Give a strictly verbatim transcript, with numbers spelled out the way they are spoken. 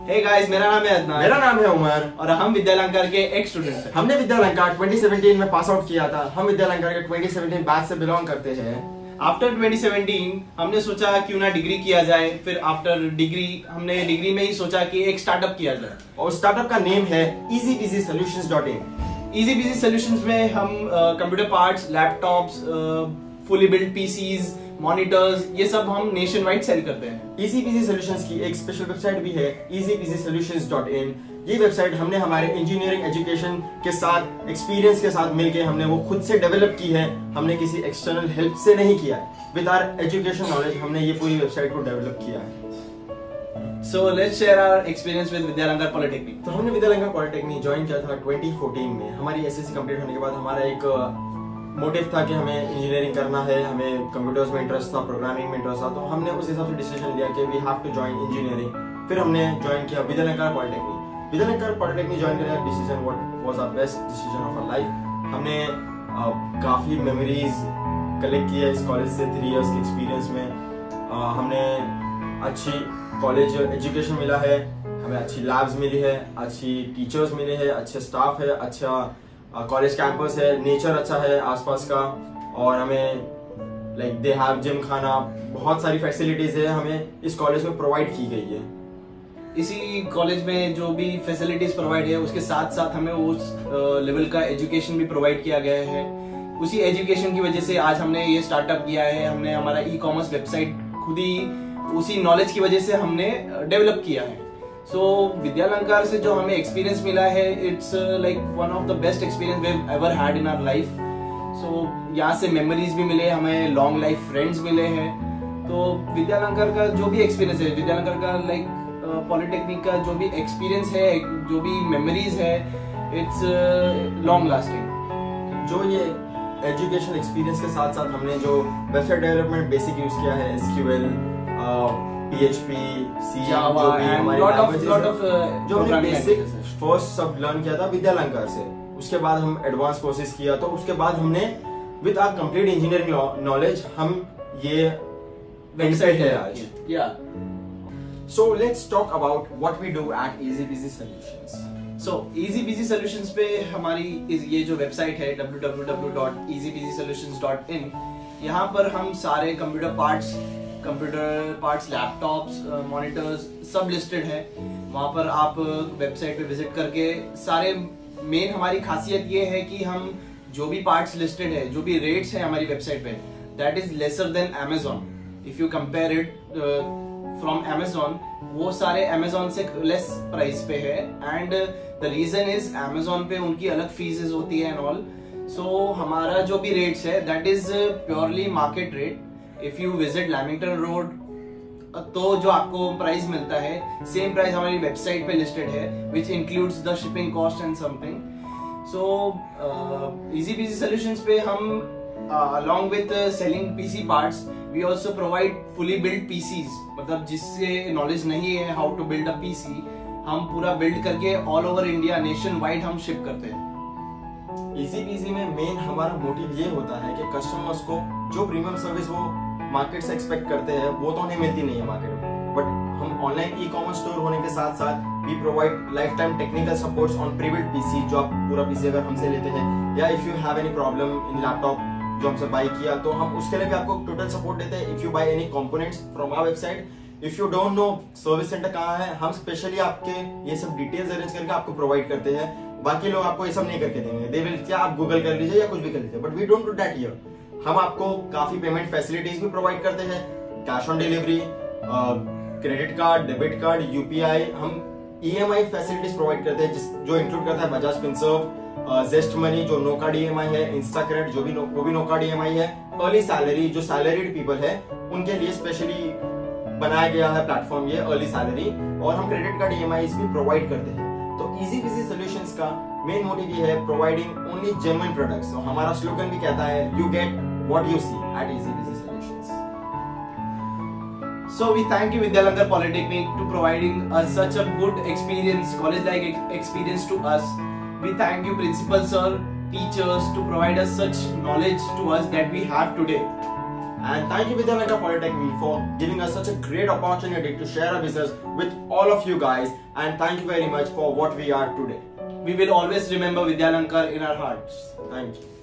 Hey guys, मेरा नाम है अदनान। मेरा नाम है उमर और हम विद्यालंकार के एक स्टूडेंट हैं। हमने विद्यालंकार ट्वेंटी सेवनटीन में पास आउट किया था। हम विद्यालंकार के ट्वेंटी सेवनटीन बैच से बिलोंग करते हैं। आफ्टर ट्वेंटी सेवनटीन हमने सोचा क्यों ना डिग्री किया जाए। फिर आफ्टर डिग्री हमने डिग्री में ही सोचा कि एक स्टार्टअप किया जाए, और स्टार्टअप का नेम है easy busy solutions dot in. Easy busy solutions में हम computer parts, laptops, fully build PCs, monitors, ये सब हम नेशन वाइड सेल करते हैं। इजी बिजी सॉल्यूशंस की एक स्पेशल वेबसाइट भी है easy busy solutions dot in. ये वेबसाइट हमने हमारे इंजीनियरिंग एजुकेशन के साथ, एक्सपीरियंस के साथ मिलके हमने वो खुद से डेवलप की है। हमने किसी एक्सटर्नल हेल्प से नहीं किया है। विद आवर एजुकेशन नॉलेज हमने ये पूरी वेबसाइट को डेवलप किया है। So let's share our experience with Vidyalankar polytechnic. तो हमने विद्यालंकार पॉलिटेक्निक ज्वाइन किया था ट्वेंटी फोर्टीन में। हमारी एसएससी कंप्लीट होने के बाद हमारा एक मोटिव था कि हमें इंजीनियरिंग करना है, हमें कंप्यूटर्स में इंटरेस्ट था, प्रोग्रामिंग में इंटरेस्ट था। तो हमने उस हिसाब से डिसीजन लिया कि we have to join engineering. फिर हमने ज्वाइन किया Vidyalankar polytechnic. Vidyalankar polytechnic join करने का decision what was our best decision of our life. हमने uh, काफी मेमोरीज कलेक्ट किया इस कॉलेज से। थ्री इयर्स के एक्सपीरियंस में uh, हमने अच्छी कॉलेज एजुकेशन मिला है, हमें अच्छी लैब्स मिली है, अच्छी टीचर्स मिले हैं, अच्छे स्टाफ है, अच्छा कॉलेज कैंपस है, नेचर अच्छा है आसपास का, और हमें लाइक दे हैव जिम, खाना, बहुत सारी फैसिलिटीज है हमें इस कॉलेज में प्रोवाइड की गई है। इसी कॉलेज में जो भी फैसिलिटीज प्रोवाइड है उसके साथ साथ हमें उस लेवल का एजुकेशन भी प्रोवाइड किया गया है। उसी एजुकेशन की वजह से आज हमने ये स्टार्टअप किया है। हमने हमारा ई कॉमर्स वेबसाइट खुद ही उसी नॉलेज की वजह से हमने डेवलप किया है। सो so, विद्यालंकार से जो हमें एक्सपीरियंस मिला है, it's like one of the best experience we have ever had in our life. So यहाँ से मेमोरीज भी मिले, हमें लॉन्ग लाइफ फ्रेंड्स मिले हैं। तो विद्यालंकार का जो भी एक्सपीरियंस है, विद्यालंकार का लाइक पॉलिटेक्निक का जो भी एक्सपीरियंस है, जो भी मेमोरीज है, इट्स लॉन्ग लास्टिंग। जो ये एजुकेशन एक्सपीरियंस के साथ साथ हमने जो वेबसाइट डेवलपमेंट बेसिक यूज किया है, SQL, PHP, C, Java, lot of lot of जो हमने बेसिक फर्स्ट सब लर्न किया था विद्यालंकार से। उसके बाद हम एडवांस कोर्सेज किया, तो उसके बाद हमने with our complete engineering knowledge हम ये वेबसाइट है आज। या so let's talk about what we do at easy busy solutions. So easy busy solutions पे हमारी इस ये जो वेबसाइट है W W W dot easy busy solutions dot in, यहाँ पर हम सारे computer parts computer parts, laptops, monitors सब लिस्टेड है। वहां पर आप वेबसाइट पे विजिट करके सारे, मेन हमारी खासियत ये है कि हम जो भी पार्ट्स लिस्टेड है, जो भी रेट्स है हमारी वेबसाइट पे, that is lesser than Amazon. If you compare it from Amazon, वो सारे अमेज़न से लेस प्राइस पे है। And the reason is Amazon पे उनकी अलग फीसेस होती है एंड ऑल। सो हमारा जो भी रेट्स है that is purely market rate. If you visit Lamington road, तो जो आपको प्राइस मिलता है सेम प्राइस हमारी वेबसाइट पे लिस्टेड है, which includes the shipping cost and something. So easy busy solutions पे हम along with selling PC parts, we also provide fully build PCs. मतलब जिससे नॉलेज नहीं है how to build a PC, हम पूरा बिल्ड करके all over India, nation wide हम शिप करते हैं। इजी बिजी में मेन हमारा मोटिव ये होता है कि कस्टमर्स को जो प्रीमियम सर्विस वो मार्केट से एक्सपेक्ट करते हैं वो तो उन्हें मिलती नहीं है मार्केट में, बट हम ऑनलाइन ई कॉमर्स स्टोर होने के साथ साथ we provide lifetime technical supports on prebuild PC. जो आप पूरा पीसी अगर हमसे लेते हैं, या if you have any problem in laptop जो हमसे बाय किया, तो हम उसके लिए भी आपको टोटल सपोर्ट देते हैं। If you buy any components from our website, if you don't know service centre कहाँ है, हम स्पेशली आपके ये सब डिटेल्स अरेंज करके आपको प्रोवाइड करते हैं। बाकी लोग आपको ये सब नहीं करके देंगे, दे विल क्या आप गूगल कर लीजिए या कुछ भी कर लीजिए, but we don't do that here. हम आपको काफी पेमेंट फैसिलिटीज भी प्रोवाइड करते हैं, cash on delivery, credit card, debit card, UPI. हम ईएमआई फैसिलिटीज प्रोवाइड करते हैं, जिस जो इंक्लूड करता है बजाज फिनसर्व, जेस्ट मनी जो नो कार्ड ईएमआई है, इंस्टा क्रेडिट जो भी नो, वो भी नो कार्ड ईएमआई है, अर्ली सैलरी जो सैलरीड पीपल है उनके लिए स्पेशली बनाया गया है प्लेटफॉर्म ये अर्ली सैलरी, और हम क्रेडिट कार्ड ईएमआई भी प्रोवाइड करते हैं। तो इजी बिजी सॉल्यूशंस का मेन मोटिव ये है प्रोवाइडिंग ओनली जेन्युइन प्रोडक्ट्स। तो हमारा स्लोगन भी कहता है you get what you see at easy busy solutions. So we thank you Vidyalankar Polytechnic to providing us such a good experience, college-like experience to us. We thank you Principal Sir, teachers to provide us such knowledge to us that we have today. And thank you Vidyalanka Polytechnic for giving us such a great opportunity to share our business with all of you guys. And thank you very much for what we are today. We will always remember Vidyalankar in our hearts. Thank you.